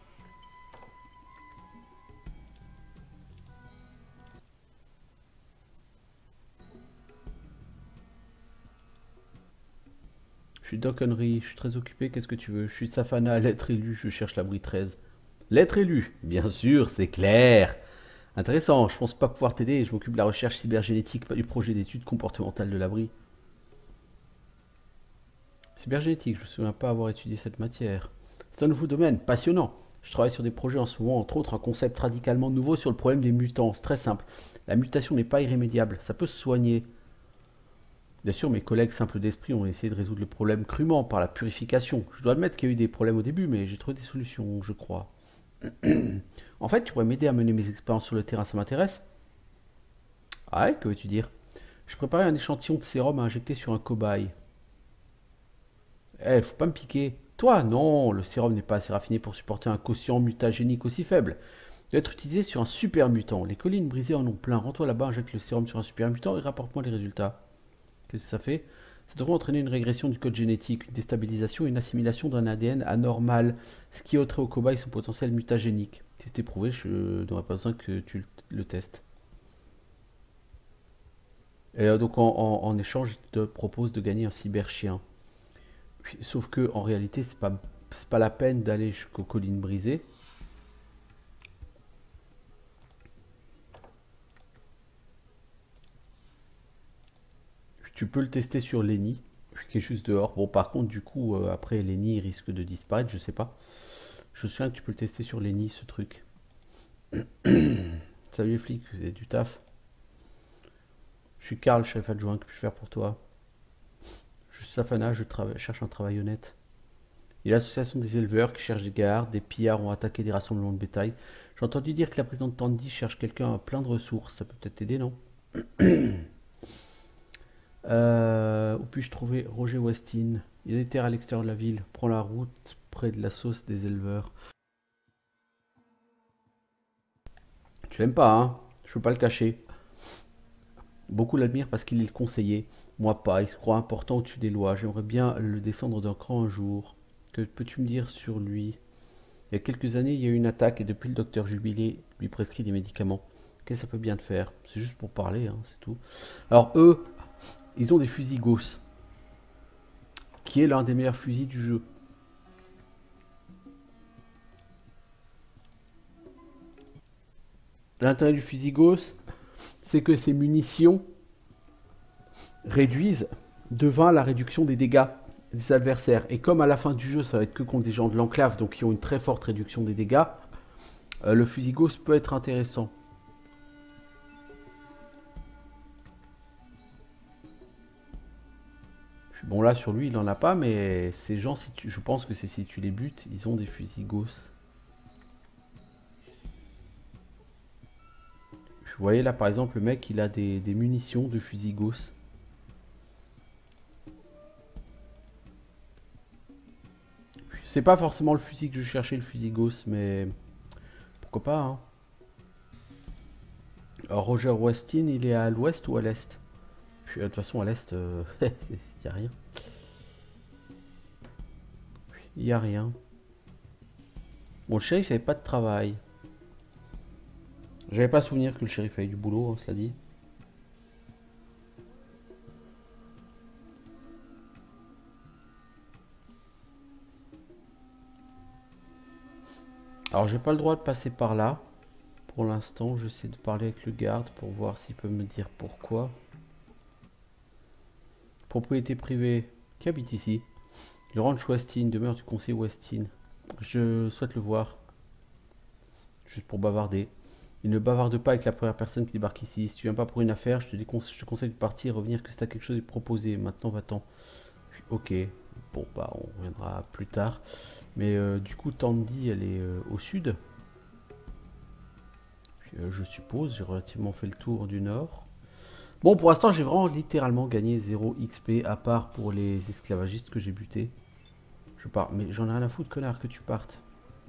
Je suis Doc Henry, je suis très occupé, qu'est-ce que tu veux? Je suis Safana, lettre élue, je cherche l'abri 13. Lettre élue, bien sûr, c'est clair. Intéressant, je pense pas pouvoir t'aider, je m'occupe de la recherche cybergénétique, pas du projet d'études comportementales de l'abri. Cybergénétique, je me souviens pas avoir étudié cette matière. C'est un nouveau domaine, passionnant. Je travaille sur des projets en ce moment, entre autres un concept radicalement nouveau sur le problème des mutants. C'est très simple. La mutation n'est pas irrémédiable, ça peut se soigner. Bien sûr, mes collègues simples d'esprit ont essayé de résoudre le problème crûment par la purification. Je dois admettre qu'il y a eu des problèmes au début, mais j'ai trouvé des solutions, je crois. En fait, tu pourrais m'aider à mener mes expériences sur le terrain, ça m'intéresse. Ah ouais, que veux-tu dire? Je préparais un échantillon de sérum à injecter sur un cobaye. Eh, faut pas me piquer. Toi, non, le sérum n'est pas assez raffiné pour supporter un quotient mutagénique aussi faible. Il doit être utilisé sur un super mutant. Les collines brisées en ont plein. Rends-toi là-bas, injecte le sérum sur un super mutant et rapporte-moi les résultats. Qu'est-ce que ça fait? Ça devrait entraîner une régression du code génétique, une déstabilisation et une assimilation d'un ADN anormal, ce qui ôterait au cobaye son potentiel mutagénique. Si c'était prouvé, je n'aurais pas besoin que tu le testes. Et donc en échange, je te propose de gagner un cyber-chien. Sauf que en réalité, c'est pas la peine d'aller jusqu'aux collines brisées. Tu peux le tester sur Lenny, qui est juste dehors. Bon, par contre, du coup, après, Lenny risque de disparaître, je sais pas. Je me souviens que tu peux le tester sur Lenny, ce truc. Salut les flics, vous avez du taf. Je suis Karl, chef adjoint, que puis-je faire pour toi? Je suis Safana, cherche un travail honnête. Il y a l'association des éleveurs qui cherchent des gardes, des pillards ont attaqué des rassemblements de bétail. J'ai entendu dire que la présidente Tandy cherche quelqu'un à plein de ressources, ça peut peut-être t'aider, non? Où puis-je trouver Roger Westin? Il y a des terres à l'extérieur de la ville. Prends la route près de la sauce des éleveurs. Tu l'aimes pas, hein? Je peux pas le cacher. Beaucoup l'admirent parce qu'il est le conseiller. Moi pas, il se croit important au-dessus des lois. J'aimerais bien le descendre d'un cran un jour. Que peux-tu me dire sur lui? Il y a quelques années, il y a eu une attaque et depuis le docteur Jubilé lui prescrit des médicaments. Qu'est-ce que ça peut bien te faire? C'est juste pour parler, hein, c'est tout. Alors eux, ils ont des fusils Gauss, qui est l'un des meilleurs fusils du jeu. L'intérêt du fusil Gauss, c'est que ses munitions réduisent de 20 la réduction des dégâts des adversaires. Et comme à la fin du jeu, ça va être que contre des gens de l'enclave, donc qui ont une très forte réduction des dégâts, le fusil Gauss peut être intéressant. Bon là sur lui il en a pas, mais ces gens, je pense que c'est si tu les butes, ils ont des fusils Gauss. Vous voyez là par exemple le mec il a des munitions de fusil Gauss. C'est pas forcément le fusil que je cherchais, le fusil Gauss, mais pourquoi pas, hein. Alors, Roger Westin, il est à l'ouest ou à l'est? De toute façon, à l'est, il n'y a rien. Il n'y a rien. Bon, le shérif n'avait pas de travail. J'avais pas souvenir que le shérif avait du boulot, hein, cela dit. Alors j'ai pas le droit de passer par là. Pour l'instant, j'essaie de parler avec le garde pour voir s'il peut me dire pourquoi. Propriété privée. Qui habite ici? Le ranch Westin, demeure du conseiller Westin. Je souhaite le voir. Juste pour bavarder. Il ne bavarde pas avec la première personne qui débarque ici. Si tu viens pas pour une affaire, je te conseille de partir et revenir que si t'as quelque chose à proposer. Maintenant, va-t'en. Ok. Bon, bah, on reviendra plus tard. Mais du coup, Tandy, elle est au sud. Je suppose, j'ai relativement fait le tour du nord. Bon, pour l'instant, j'ai vraiment littéralement gagné 0 XP, à part pour les esclavagistes que j'ai butés. Je pars, mais j'en ai rien à foutre, connard, que tu partes.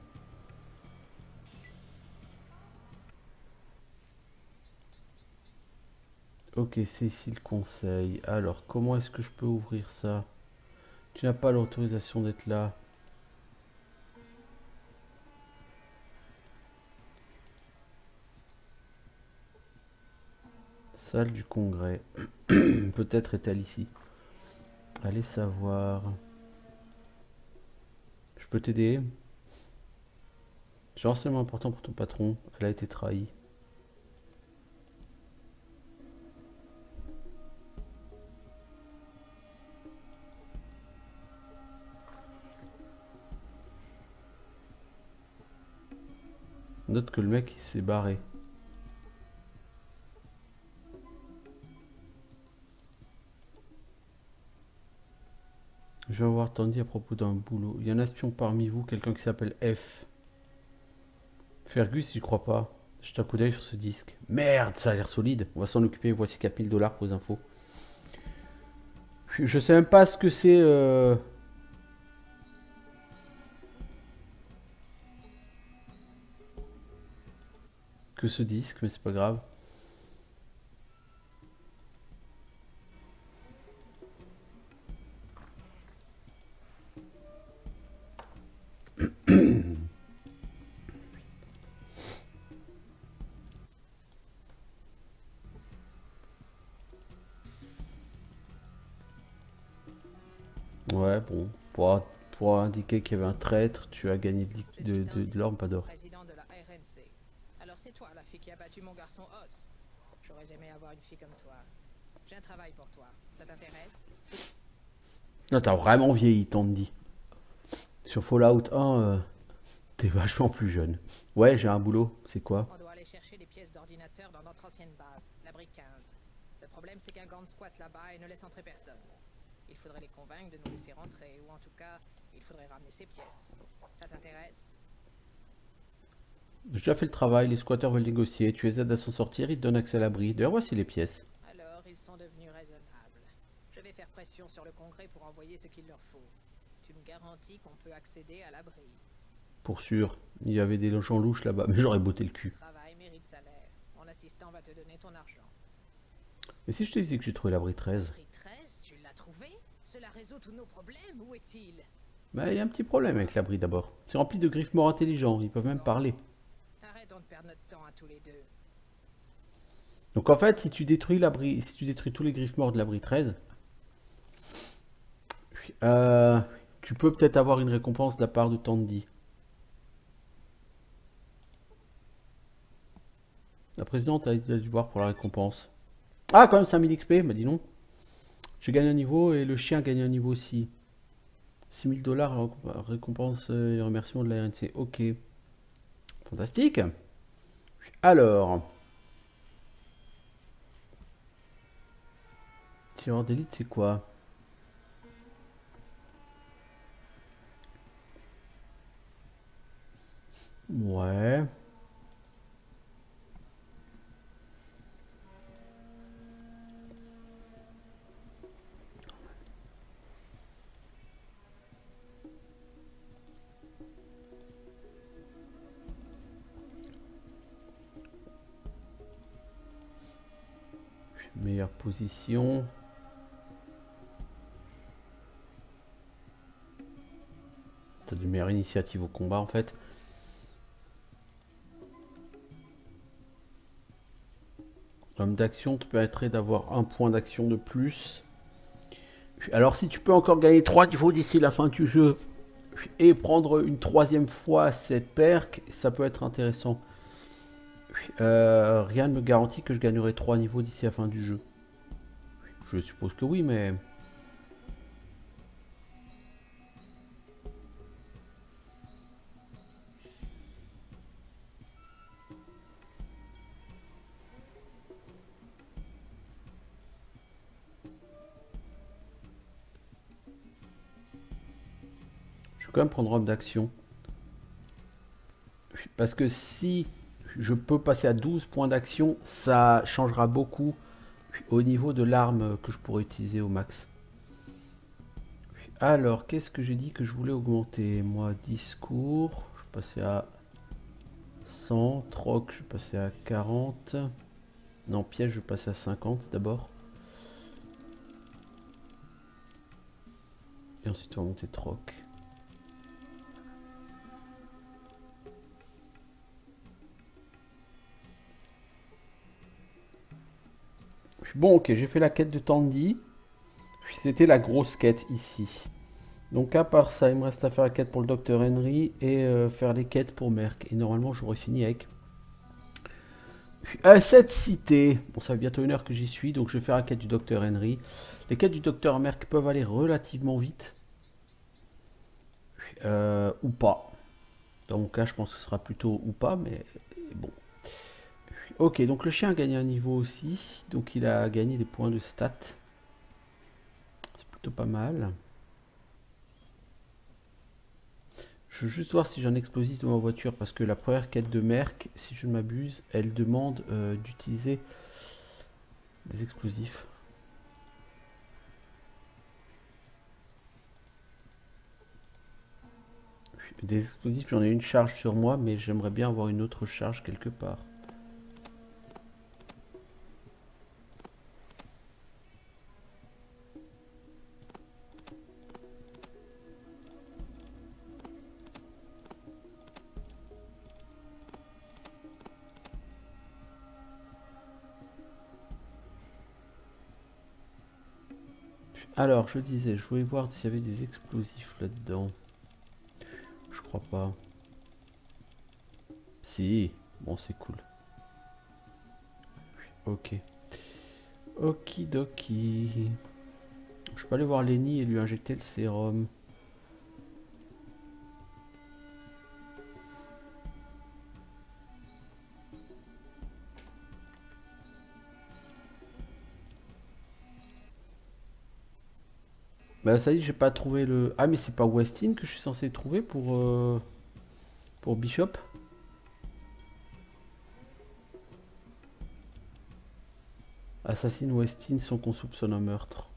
Ok, c'est ici le conseil. Alors, comment est-ce que je peux ouvrir ça? Tu n'as pas l'autorisation d'être là. Salle du congrès. Peut-être est-elle ici. Allez savoir. Je peux t'aider? J'ai renseignement important pour ton patron. Elle a été trahie. Note que le mec il s'est barré. Je vais avoir Tandy à propos d'un boulot. Il y a un espion parmi vous, quelqu'un qui s'appelle F. Fergus, j'y crois pas. Jette un coup d'œil sur ce disque. Merde, ça a l'air solide. On va s'en occuper. Voici 4000 $ pour les infos. Je sais même pas ce que c'est. Que ce disque, mais c'est pas grave. Ouais, bon. Pour indiquer qu'il y avait un traître, tu as gagné de l'or, pas d'or.
Président de la RNC. Alors c'est toi la fille qui a battu mon garçon Oz. J'aurais aimé avoir une fille comme toi. J'ai un travail pour toi. Ça t'intéresse?
Non, t'as vraiment vieilli, Tandy. Sur Fallout 1, t'es vachement plus jeune. Ouais, j'ai un boulot. C'est quoi?
On doit aller chercher des pièces d'ordinateur dans notre ancienne base, l'abri 15. Le problème c'est qu'un gang squatte là-bas et ne laisse entrer personne. Il faudrait les convaincre de nous laisser rentrer, ou en tout cas, il faudrait ramener ces pièces. Ça t'intéresse?
J'ai déjà fait le travail, les squatteurs veulent négocier. Tu les aides à s'en sortir, ils te donnent accès à l'abri. D'ailleurs, voici les pièces.
Alors, ils sont devenus raisonnables. Je vais faire pression sur le Congrès pour envoyer ce qu'il leur faut. Tu me garantis qu'on peut accéder à l'abri.
Pour sûr, il y avait des gens louches là-bas, mais j'aurais botté le cul.
Travail mérite salaire. Mon assistant va te donner ton argent.
Et si je te disais que j'ai trouvé l'abri 13?
Abri 13, tu l'as trouvé? Cela résout tous nos problèmes, où est-il?
Bah, il y a un petit problème avec l'abri d'abord. C'est rempli de griffes morts intelligents, ils peuvent même parler.
Arrêtons de perdre notre temps à tous les deux.
Donc en fait, si tu détruis l'abri, si tu détruis tous les griffes morts de l'abri 13, tu peux peut-être avoir une récompense de la part de Tandy. La présidente a dû voir pour la récompense. Ah, quand même 5000 XP, bah dis non. Je gagne un niveau et le chien gagne un niveau aussi. 6000 $, récompense et remerciement de la RNC. Ok. Fantastique. Alors. Tireur d'élite, c'est quoi? Ouais. Meilleure position. T'as de meilleure initiative au combat en fait. L'homme d'action te permettrait d'avoir un point d'action de plus. Alors si tu peux encore gagner 3 niveaux d'ici la fin du jeu, Et prendre une troisième fois cette perk, ça peut être intéressant. Rien ne me garantit que je gagnerai 3 niveaux d'ici la fin du jeu. Je suppose que oui, mais... Je vais quand même prendre homme d'action. Parce que si je peux passer à 12 points d'action, ça changera beaucoup au niveau de l'arme que je pourrais utiliser au max. Alors, qu'est-ce que j'ai dit que je voulais augmenter? Moi, discours, je passais à 100. Troc, je passais à 40. Non, piège, je passais à 50 d'abord. Et ensuite, on va monter troc. Bon, ok, j'ai fait la quête de Tandy. C'était la grosse quête ici. Donc à part ça, il me reste à faire la quête pour le docteur Henry et faire les quêtes pour Merck. Et normalement, j'aurai fini avec cette cité. Bon, ça fait bientôt 1 heure que j'y suis, donc je vais faire la quête du docteur Henry. Les quêtes du docteur Merck peuvent aller relativement vite. Ou pas. Dans mon cas, je pense que ce sera plutôt ou pas, mais bon. Ok, donc le chien a gagné un niveau aussi. Donc il a gagné des points de stats. C'est plutôt pas mal. Je veux juste voir si j'ai un explosif dans ma voiture, parce que la première quête de Merck, si je ne m'abuse, elle demande d'utiliser des explosifs. Des explosifs, j'en ai une charge sur moi, mais j'aimerais bien avoir une autre charge quelque part. Alors, je disais, je voulais voir s'il y avait des explosifs là-dedans. Je crois pas. Si, bon, c'est cool. Ok. Okidoki. Je peux aller voir Lenny et lui injecter le sérum. Bah ça y est, j'ai pas trouvé le... Ah mais c'est pas Westin que je suis censé trouver pour Bishop. Assassine Westin sans qu'on soupçonne un meurtre.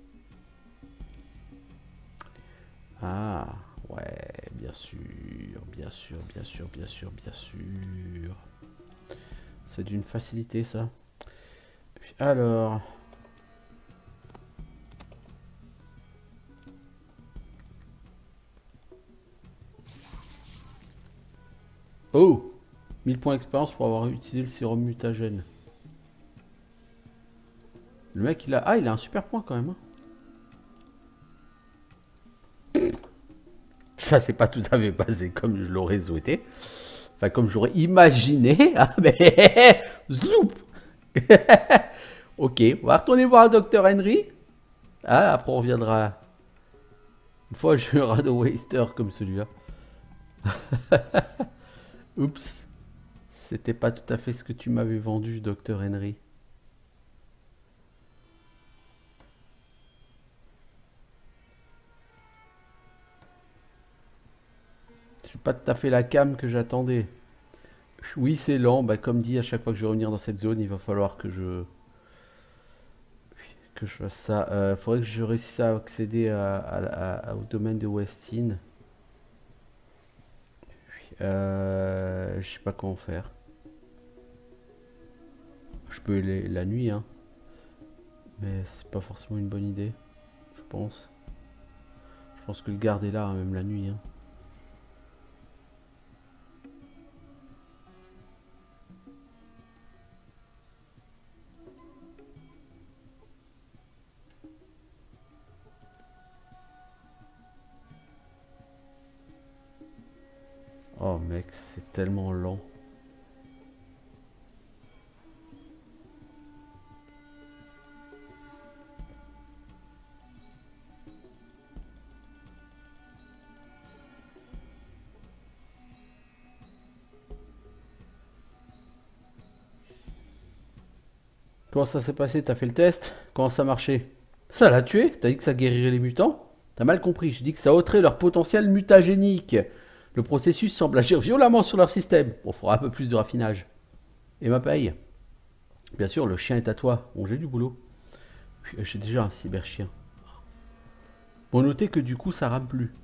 Ah, ouais, bien sûr, bien sûr, bien sûr, bien sûr, bien sûr. C'est d'une facilité ça. Alors... Oh, 1000 points d'expérience pour avoir utilisé le sérum mutagène. Le mec, il a... Ah, il a un super point quand même. Hein. Ça, c'est pas tout à fait passé comme je l'aurais souhaité. Enfin, comme j'aurais imaginé. Ah, mais... Zloup. Ok, on va retourner voir le docteur Henry. Ah, après on reviendra. Une fois, j'ai un radeau waster comme celui-là. Oups. C'était pas tout à fait ce que tu m'avais vendu, docteur Henry. C'est pas tout à fait la cam que j'attendais. Oui, c'est lent. Bah, comme dit, à chaque fois que je vais revenir dans cette zone, il va falloir que je fasse ça. Faudrait que je réussisse à accéder au domaine de Westin. Je sais pas comment faire. Je peux aller la nuit, hein. Mais c'est pas forcément une bonne idée, je pense. Je pense que le garde est là, hein, même la nuit. Hein. Oh mec, c'est tellement lent. Comment ça s'est passé? T'as fait le test? Comment ça marchait? Ça l'a tué? T'as dit que ça guérirait les mutants? T'as mal compris, je dis que ça ôterait leur potentiel mutagénique. Le processus semble agir violemment sur leur système. On fera un peu plus de raffinage. Et ma paye? Bien sûr, le chien est à toi. Bon, j'ai du boulot. J'ai déjà un cyber-chien. Bon, notez que du coup, ça rame plus.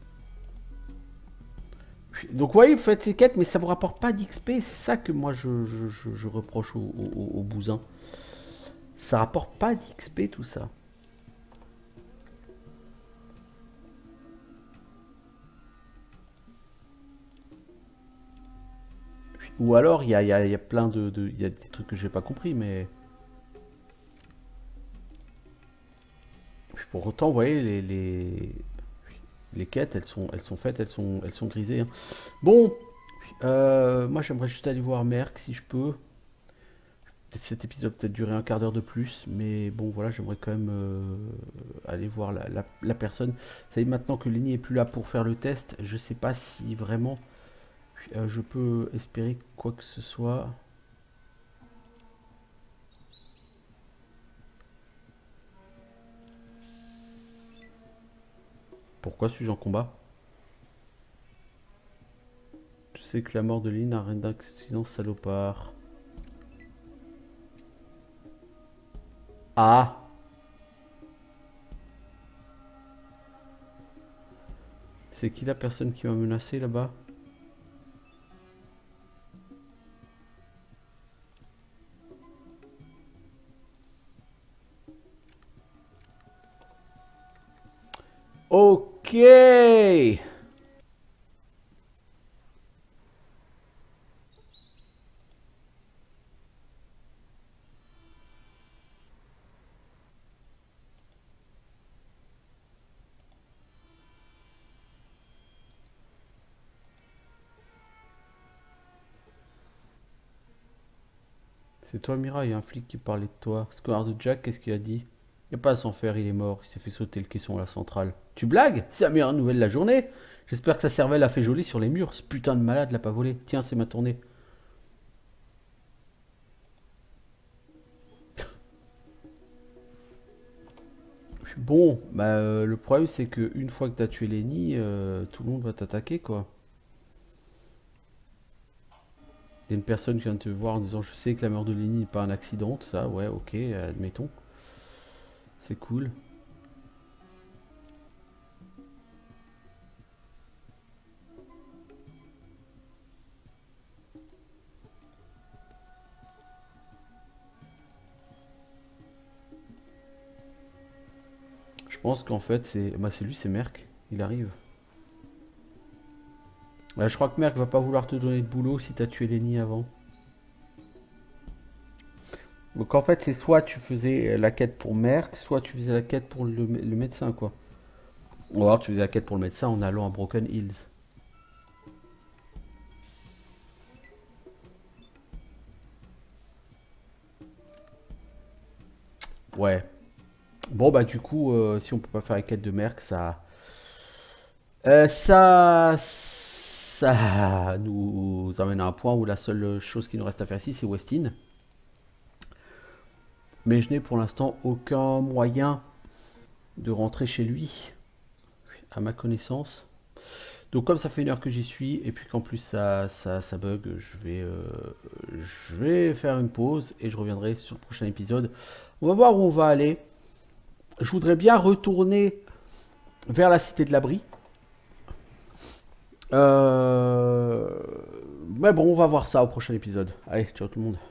Donc, vous voyez, vous faites ces quêtes, mais ça vous rapporte pas d'XP. C'est ça que moi, je reproche aux bousins. Ça rapporte pas d'XP, tout ça. Ou alors, il y a plein il y a des trucs que j'ai pas compris, mais... Pour autant, vous voyez, les quêtes, elles sont faites, elles sont grisées. Hein. Bon, moi j'aimerais juste aller voir Merc si je peux. Cet épisode peut-être durer un quart d'heure de plus, mais bon voilà, j'aimerais quand même aller voir la personne. Ça y est, maintenant que Lenny est plus là pour faire le test, je sais pas si vraiment je peux espérer quoi que ce soit. Pourquoi suis-je en combat? Je sais que la mort de Lenny n'a rien d'accident, salopard. Ah! C'est qui la personne qui m'a menacé là-bas? Ok! C'est toi, Mira, il y a un flic qui parlait de toi. Square de Jack, qu'est-ce qu'il a dit? Il n'y a pas à s'en faire, il est mort. Il s'est fait sauter le caisson à la centrale. Tu blagues? C'est la meilleure nouvelle de la journée. J'espère que sa cervelle a fait joli sur les murs. Ce putain de malade l'a pas volé. Tiens, c'est ma tournée. Bon, bah le problème c'est que une fois que t'as tué Lenny, tout le monde va t'attaquer quoi. Il y a une personne qui vient de te voir en disant je sais que la mort de Lenny n'est pas un accident, ça, ouais, ok, admettons. C'est cool. Je pense qu'en fait c'est lui, c'est Merc. Il arrive. Je crois que Merc va pas vouloir te donner de boulot si t'as tué Lenny avant. Donc en fait c'est soit tu faisais la quête pour Merc, soit tu faisais la quête pour le médecin quoi. Ou alors tu faisais la quête pour le médecin en allant à Broken Hills. Ouais. Bon bah du coup, si on peut pas faire la quête de Merc, ça nous amène à un point où la seule chose qui nous reste à faire ici, c'est Westin. Mais je n'ai pour l'instant aucun moyen de rentrer chez lui, à ma connaissance. Donc comme ça fait une heure que j'y suis, et puis qu'en plus ça bug, je vais faire une pause et je reviendrai sur le prochain épisode. On va voir où on va aller. Je voudrais bien retourner vers la cité de l'abri. Mais bon, on va voir ça au prochain épisode. Allez, ciao tout le monde.